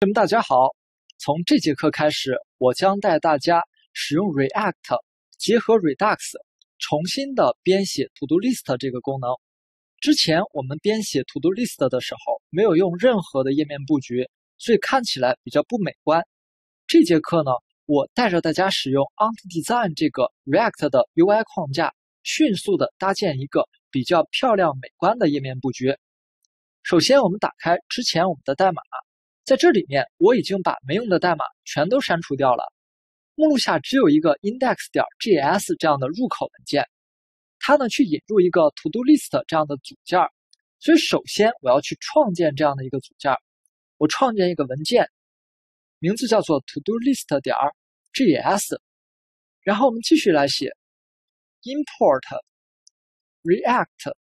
大家好，从这节课开始，我将带大家使用 React 结合 Redux 重新的编写 To Do List 这个功能。之前我们编写 To Do List 的时候，没有用任何的页面布局，所以看起来比较不美观。这节课呢，我带着大家使用 AutoDesign 这个 React 的 UI 框架，迅速的搭建一个比较漂亮美观的页面布局。首先，我们打开之前我们的代码。在这里面，我已经把没用的代码全都删除掉了。目录下只有一个 index.js 这样的入口文件，它呢去引入一个 to do list 这样的组件。所以首先我要去创建这样的一个组件。我创建一个文件，名字叫做 to do list.js， 然后我们继续来写 import react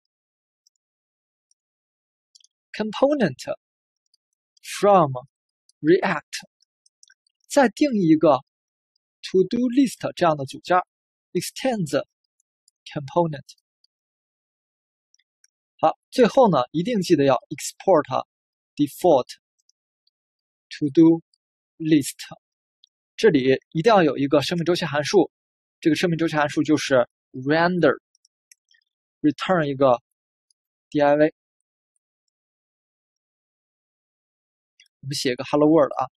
component from React， 再定义一个 To Do List 这样的组件 extends component。 好，最后呢，一定记得要 export default To Do List， 这里一定要有一个生命周期函数，这个生命周期函数就是 render return 一个 div。我们写一个 Hello World 啊，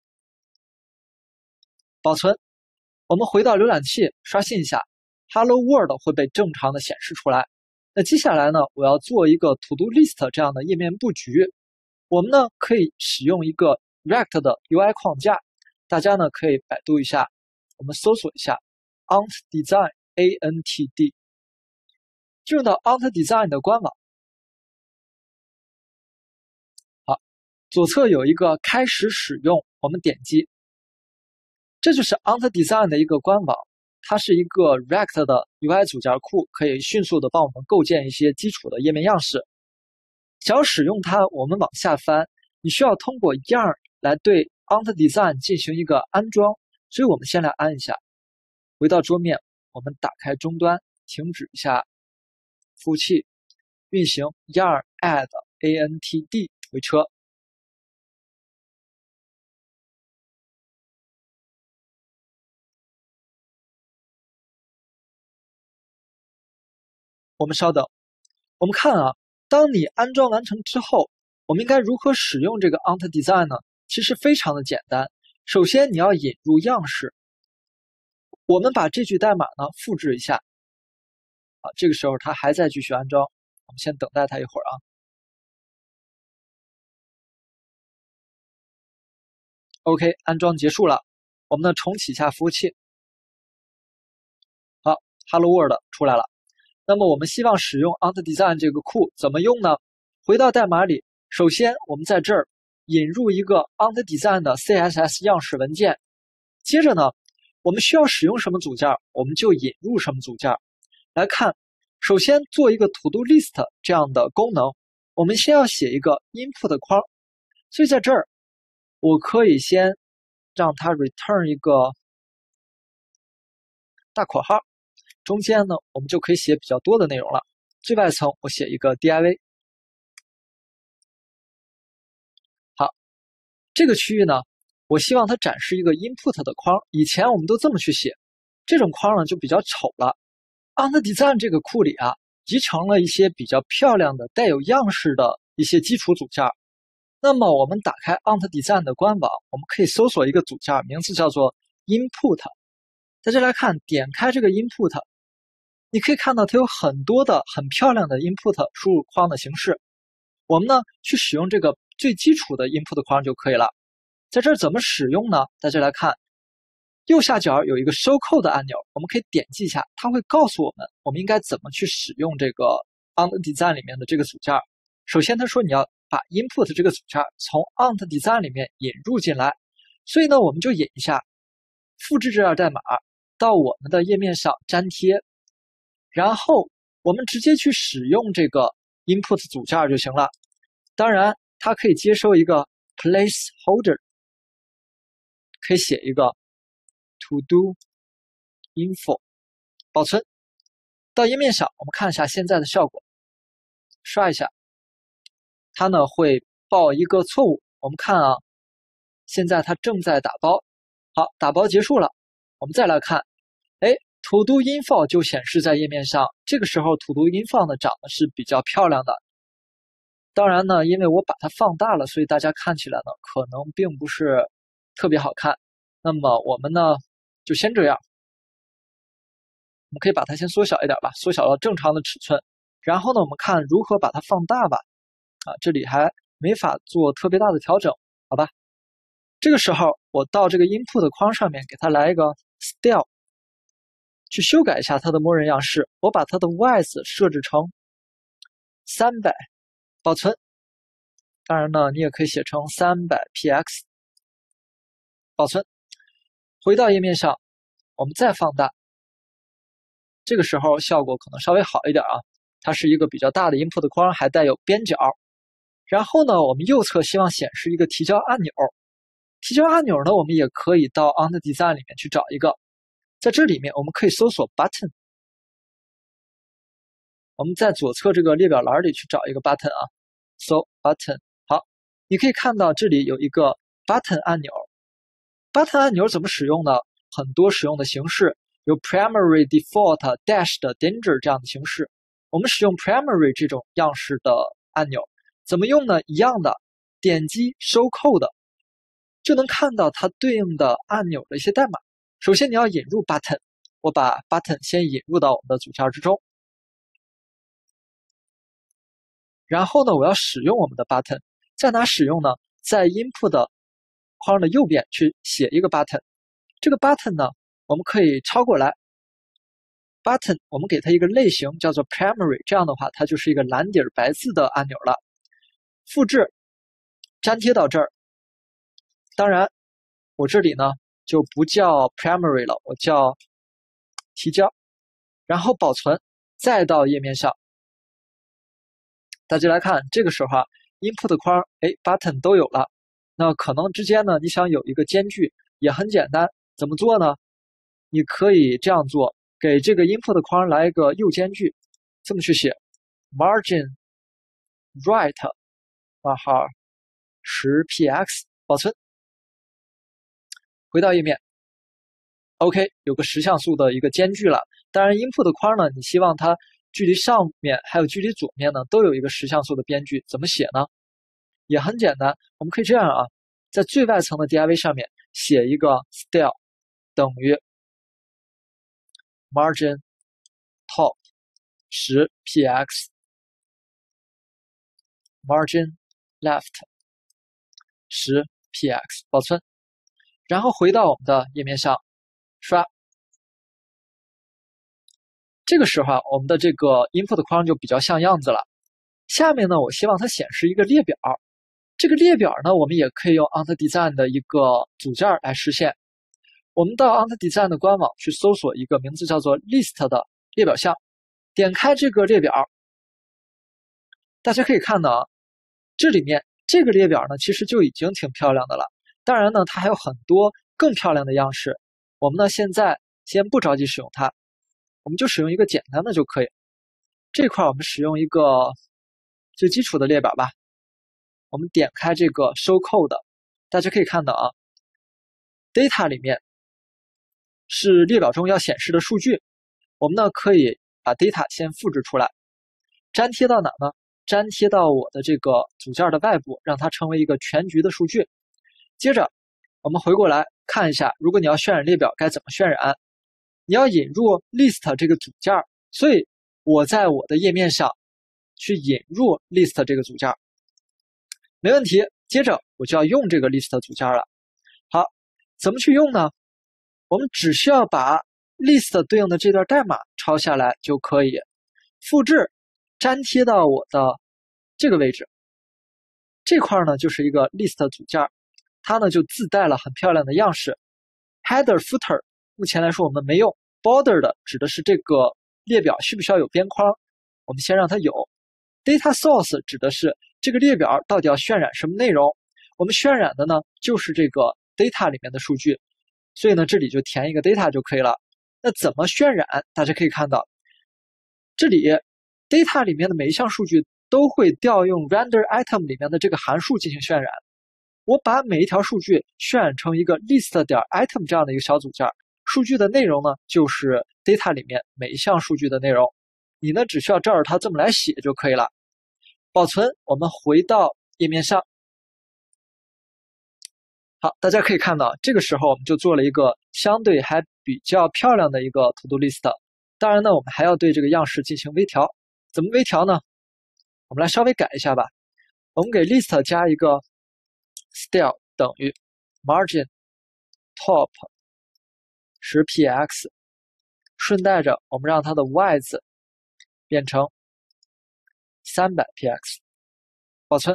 保存。我们回到浏览器刷新一下 ，Hello World 会被正常的显示出来。那接下来呢，我要做一个 To Do List 这样的页面布局。我们呢可以使用一个 React 的 UI 框架，大家呢可以百度一下，我们搜索一下 AutoDesign ANTD， 进入到 AutoDesign 的官网。左侧有一个开始使用，我们点击，这就是 AutoDesign 的一个官网，它是一个 React 的 UI 组件库，可以迅速的帮我们构建一些基础的页面样式。想要使用它，我们往下翻，你需要通过 yarn 来对 AutoDesign 进行一个安装，所以我们先来安一下。回到桌面，我们打开终端，停止一下服务器，运行 yarn add ANTD 回车。我们稍等，我们看啊，当你安装完成之后，我们应该如何使用这个 AutoDesign 呢？其实非常的简单。首先你要引入样式，我们把这句代码呢复制一下。啊，这个时候它还在继续安装，我们先等待它一会儿啊。OK， 安装结束了，我们呢重启一下服务器。好 ，Hello World 出来了。那么我们希望使用 AutoDesign 这个库怎么用呢？回到代码里，首先我们在这儿引入一个 AutoDesign 的 CSS 样式文件。接着呢，我们需要使用什么组件，我们就引入什么组件。来看，首先做一个 To Do List 这样的功能，我们先要写一个 input 框。所以在这儿，我可以先让它 return 一个大括号。中间呢，我们就可以写比较多的内容了。最外层我写一个 div。好，这个区域呢，我希望它展示一个 input 的框。以前我们都这么去写，这种框呢就比较丑了。AutoDesign 这个库里啊，集成了一些比较漂亮的带有样式的一些基础组件。那么我们打开 AutoDesign 的官网，我们可以搜索一个组件，名字叫做 input。大家来看，点开这个 input。你可以看到它有很多的很漂亮的 input 输入框的形式。我们呢去使用这个最基础的 input 框就可以了。在这儿怎么使用呢？大家来看，右下角有一个 show code 按钮，我们可以点击一下，它会告诉我们我们应该怎么去使用这个 AutoDesign 里面的这个组件。首先他说你要把 input 这个组件从 AutoDesign 里面引入进来，所以呢我们就引一下，复制这段代码到我们的页面上粘贴。然后我们直接去使用这个 input 组件就行了。当然，它可以接收一个 placeholder， 可以写一个 to do info， 保存。到页面上，我们看一下现在的效果。刷一下，它呢会报一个错误。我们看啊， 现在它正在打包。好，打包结束了，我们再来看，哎，To Do Info 就显示在页面上。这个时候 To Do Info 呢长得是比较漂亮的。当然呢，因为我把它放大了，所以大家看起来呢可能并不是特别好看。那么我们呢就先这样，我们可以把它先缩小一点吧，缩小到正常的尺寸。然后呢，我们看如何把它放大吧。这里还没法做特别大的调整，好吧？这个时候我到这个 Input 框上面给它来一个 Style， 去修改一下它的默认样式。我把它的 Width 设置成300，保存。当然呢，你也可以写成300px， 保存。回到页面上，我们再放大。这个时候效果可能稍微好一点啊，它是一个比较大的 Input 框，还带有边角。然后呢，我们右侧希望显示一个提交按钮。提交按钮呢，我们也可以到 On the Design 里面去找一个。在这里面，我们可以搜索 Button。我们在左侧这个列表栏里去找一个 Button 啊，搜 Button。好，你可以看到这里有一个 Button 按钮。Button 按钮怎么使用呢？很多使用的形式有 Primary、Default、Dashed、Danger 这样的形式。我们使用 Primary 这种样式的按钮。怎么用呢？一样的，点击收 Code 就能看到它对应的按钮的一些代码。首先你要引入 Button， 我把 Button 先引入到我们的组件之中。然后呢，我要使用我们的 Button， 在哪使用呢？在 Input 框的右边去写一个 Button。这个 Button 呢，我们可以抄过来。Button 我们给它一个类型叫做 Primary， 这样的话它就是一个蓝底白字的按钮了。复制，粘贴到这儿。当然，我这里呢就不叫 Primary 了，我叫提交，然后保存，再到页面上。大家来看，这个时候Input 框，Button 都有了。那可能之间呢，你想有一个间距也很简单，怎么做呢？你可以这样做，给这个 Input 框来一个右间距，这么去写 margin right 10px， 保存。回到页面 ，OK， 有个10像素的一个间距了。当然 ，Input 框呢，你希望它距离上面还有距离左面呢，都有一个10像素的边距。怎么写呢？也很简单，我们可以这样啊，在最外层的 div 上面写一个 style 等于 margin top 10px margin left 10px， 保存。然后回到我们的页面上，刷。这个时候我们的这个 input 框就比较像样子了。下面呢，我希望它显示一个列表。这个列表呢，我们也可以用 On the Design 的一个组件来实现。我们到 On the Design 的官网去搜索一个名字叫做 List 的列表项，点开这个列表，大家可以看到啊，这里面这个列表呢，其实就已经挺漂亮的了。当然呢，它还有很多更漂亮的样式。我们呢，现在先不着急使用它，我们就使用一个简单的就可以。这块我们使用一个最基础的列表吧。我们点开这个 Show Code， 大家可以看到啊 ，Data 里面是列表中要显示的数据。我们呢可以把 Data 先复制出来，粘贴到哪呢？粘贴到我的这个组件的外部，让它成为一个全局的数据。接着我们回过来看一下，如果你要渲染列表该怎么渲染？你要引入 List 这个组件，所以我在我的页面上去引入 List 这个组件。没问题，接着我就要用这个 list 组件了。好，怎么去用呢？我们只需要把 list 对应的这段代码抄下来就可以，复制，粘贴到我的这个位置。这块呢就是一个 list 组件，它呢就自带了很漂亮的样式。Header、Footer 目前来说我们没用。Border 的指的是这个列表需不需要有边框，我们先让它有。Data Source 指的是这个列表到底要渲染什么内容，我们渲染的呢就是这个 data 里面的数据，所以呢这里就填一个 data 就可以了。那怎么渲染？大家可以看到，这里 data 里面的每一项数据都会调用 render item 里面的这个函数进行渲染。 我把每一条数据渲染成一个 list 点 item 这样的一个小组件，数据的内容呢就是 data 里面每一项数据的内容。你呢只需要照着它这么来写就可以了。保存，我们回到页面上。好，大家可以看到，这个时候我们就做了一个相对还比较漂亮的一个 to do list。当然呢，我们还要对这个样式进行微调。怎么微调呢？我们来稍微改一下吧。我们给 list 加一个 style 等于 margin top 10px， 顺带着我们让它的 width 变成300px， 保存。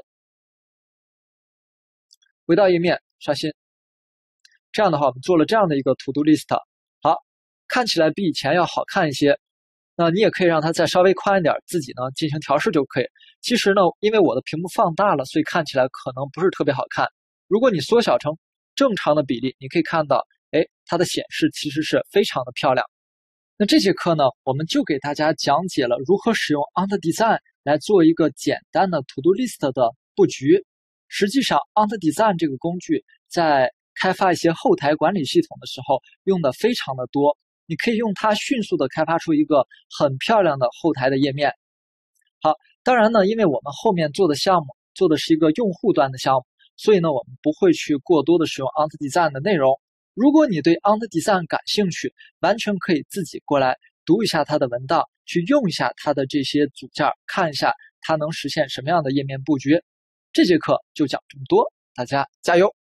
回到页面刷新。这样的话，我们做了这样的一个 to do list， 好，看起来比以前要好看一些。那你也可以让它再稍微宽一点，自己呢进行调试就可以。其实呢，因为我的屏幕放大了，所以看起来可能不是特别好看。如果你缩小成正常的比例，你可以看到，它的显示其实是非常的漂亮。那这节课呢，我们就给大家讲解了如何使用 OnTheDesign 来做一个简单的 to do list 的布局。实际上 OnTheDesign 这个工具在开发一些后台管理系统的时候用的非常的多，你可以用它迅速的开发出一个很漂亮的后台的页面。好，当然呢，因为我们后面做的项目做的是一个用户端的项目，所以呢，我们不会去过多的使用 OnTheDesign 的内容。如果你对 OnTheDesign 感兴趣，完全可以自己过来读一下它的文档，去用一下它的这些组件，看一下它能实现什么样的页面布局。这节课就讲这么多，大家加油！